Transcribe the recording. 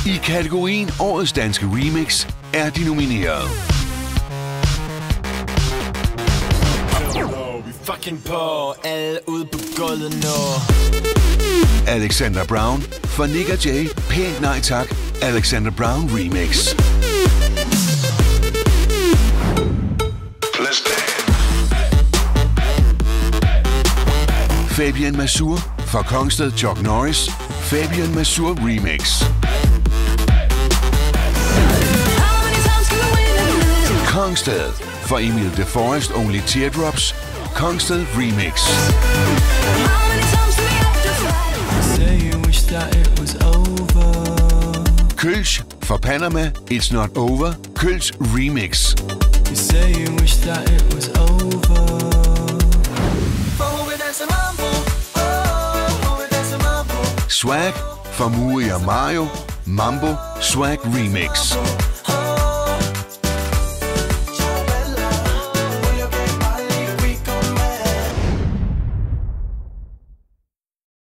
I kategorien Årets Danske Remix er de nomineret. Fucking på, alle ude på gulvet nu. Alexander Braun for Nick og Jay, Pænt nej tak, Alexander Braun Remix. Fabian Masur for Kongsted Chuck Norris, Fabian Masur Remix. Kongsted for Emil De Forest Only Teardrops, Kongsted Remix. Kølsch for Panama It's Not Over, Kølsch Remix. Swag for Muri og Mario, Mambo Swag Remix.